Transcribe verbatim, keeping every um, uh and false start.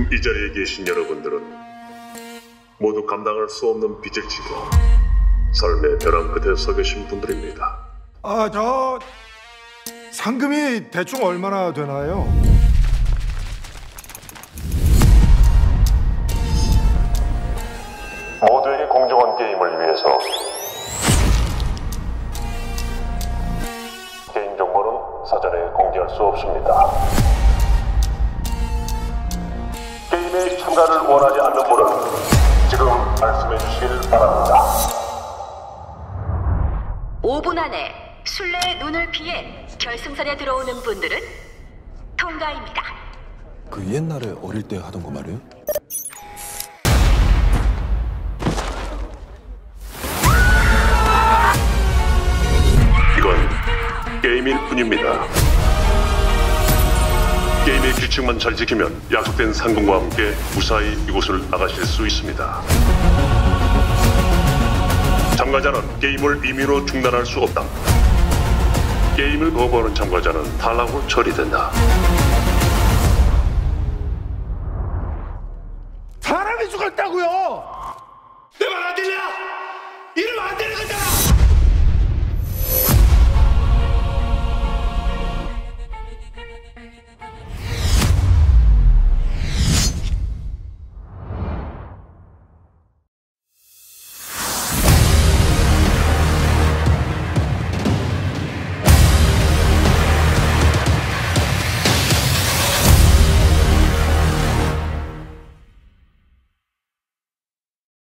지금 이 자리에 계신 여러분들은 모두 감당할 수 없는 빚을 지고 삶의 벼랑 끝에 서 계신 분들입니다. 아, 저 상금이 대충 얼마나 되나요? 모두에게 공정한 게임을 위해서 개인정보는 사전에 공개할 수 없습니다. 게임에 참가를 원하지 않는 분은 지금 말씀해 주시길 바랍니다. 오 분 안에 술래의 눈을 피해 결승선에 들어오는 분들은 통과입니다. 그 옛날에 어릴 때 하던 거 말이에요? 이건 게임일 뿐입니다. 게임의 규칙만 잘 지키면 약속된 상금과 함께 무사히 이곳을 나가실 수 있습니다. 참가자는 게임을 임의로 중단할 수 없다. 게임을 거부하는 참가자는 탈락으로 처리된다.